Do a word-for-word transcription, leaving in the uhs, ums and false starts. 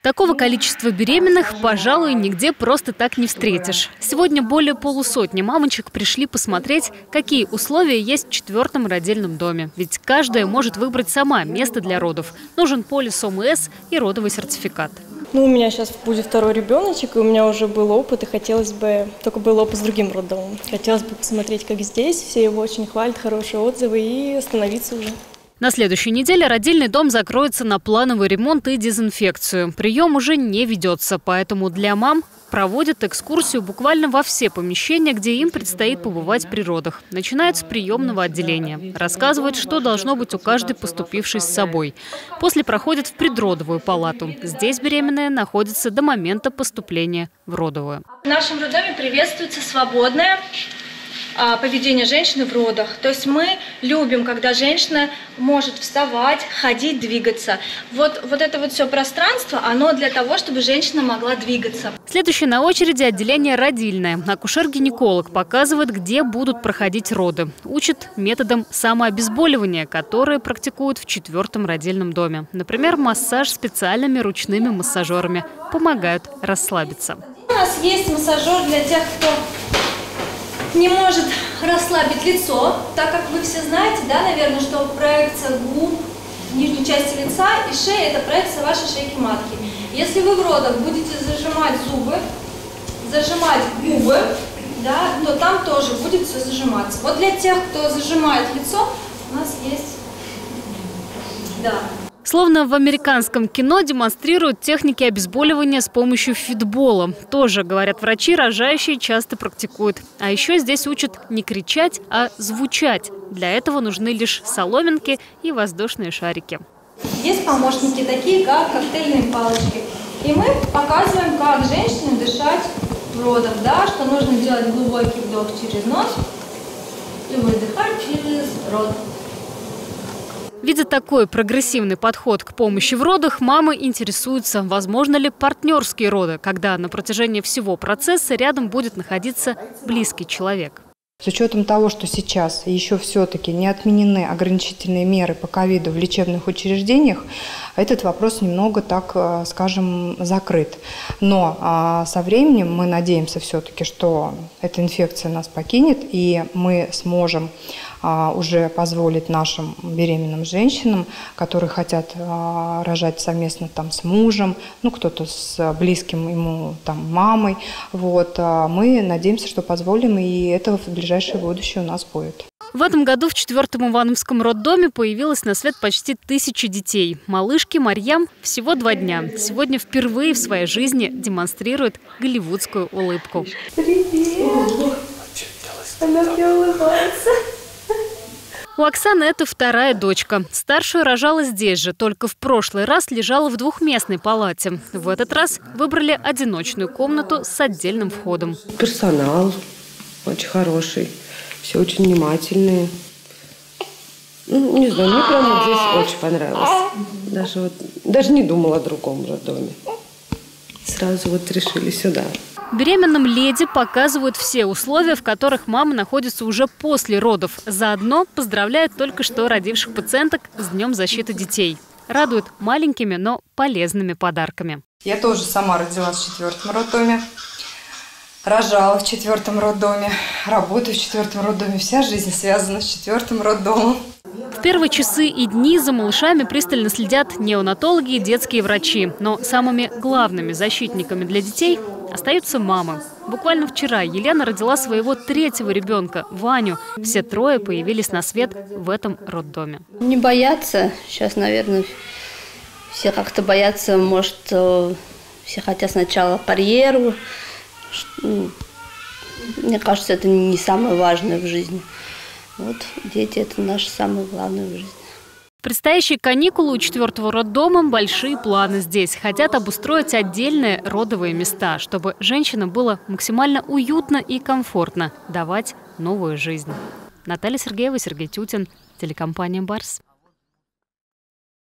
Такого количества беременных, пожалуй, нигде просто так не встретишь. Сегодня более полусотни мамочек пришли посмотреть, какие условия есть в четвертом родильном доме. Ведь каждая может выбрать сама место для родов. Нужен полис ОМС и родовый сертификат. Ну, у меня сейчас будет второй ребеночек, и у меня уже был опыт, и хотелось бы, только был опыт с другим роддомом. Хотелось бы посмотреть, как здесь, все его очень хвалят, хорошие отзывы, и остановиться уже. На следующей неделе родильный дом закроется на плановый ремонт и дезинфекцию. Прием уже не ведется, поэтому для мам проводят экскурсию буквально во все помещения, где им предстоит побывать при родах. Начинают с приемного отделения. Рассказывают, что должно быть у каждой поступившей с собой. После проходят в предродовую палату. Здесь беременная находится до момента поступления в родовую. В нашем роддоме приветствуется свободное поведение женщины в родах. То есть мы любим, когда женщина может вставать, ходить, двигаться. Вот, вот это вот все пространство, оно для того, чтобы женщина могла двигаться. Следующее на очереди отделение родильное. Акушер-гинеколог показывает, где будут проходить роды. Учит методам самообезболивания, которые практикуют в четвертом родильном доме. Например, массаж специальными ручными массажерами. Помогают расслабиться. У нас есть массажер для тех, кто не может расслабить лицо, так как вы все знаете, да, наверное, что проекция губ, нижней части лица и шеи – это проекция вашей шейки матки. Если вы в родах будете зажимать зубы, зажимать губы, да, то там тоже будет все зажиматься. Вот для тех, кто зажимает лицо, у нас есть, да. Словно в американском кино демонстрируют техники обезболивания с помощью фитбола. Тоже, говорят врачи, рожающие часто практикуют. А еще здесь учат не кричать, а звучать. Для этого нужны лишь соломинки и воздушные шарики. Есть помощники такие, как коктейльные палочки. И мы показываем, как женщине дышать в родах. Да, что нужно делать глубокий вдох через нос и выдыхать через рот. Видя такой прогрессивный подход к помощи в родах, мамы интересуются, возможно ли партнерские роды, когда на протяжении всего процесса рядом будет находиться близкий человек. С учетом того, что сейчас еще все-таки не отменены ограничительные меры по ковиду в лечебных учреждениях, этот вопрос немного, так скажем, закрыт. Но со временем мы надеемся все-таки, что эта инфекция нас покинет, и мы сможем уже позволить нашим беременным женщинам, которые хотят рожать совместно там с мужем, ну кто-то с близким ему там мамой, вот, мы надеемся, что позволим, и это в ближайшее будущее у нас будет. В этом году в четвертом Ивановском роддоме появилось на свет почти тысяча детей. Малышке Марьям всего два дня. Сегодня впервые в своей жизни демонстрирует голливудскую улыбку. Привет! Она мне улыбается. У Оксаны это вторая дочка. Старшую рожала здесь же, только в прошлый раз лежала в двухместной палате. В этот раз выбрали одиночную комнату с отдельным входом. Персонал очень хороший, все очень внимательные. Ну, не знаю, мне прямо здесь очень понравилось. Даже, вот, даже не думала о другом роддоме. Сразу вот решили сюда. Беременным леди показывают все условия, в которых мама находится уже после родов. Заодно поздравляют только что родивших пациенток с Днем защиты детей. Радуют маленькими, но полезными подарками. Я тоже сама родилась в четвертом роддоме, рожала в четвертом роддоме, работаю в четвертом роддоме. Вся жизнь связана с четвертым роддомом. В первые часы и дни за малышами пристально следят неонатологи и детские врачи. Но самыми главными защитниками для детей остаются мамы. Буквально вчера Елена родила своего третьего ребенка, Ваню. Все трое появились на свет в этом роддоме. Не бояться. Сейчас, наверное, все как-то боятся. Может, все хотят сначала карьеру. Мне кажется, это не самое важное в жизни. Вот дети – это наше самое главное в жизни. Предстоящие каникулы у четвертого роддома – большие планы здесь. Хотят обустроить отдельные родовые места, чтобы женщинам было максимально уютно и комфортно давать новую жизнь. Наталья Сергеева, Сергей Тютин, телекомпания «Барс».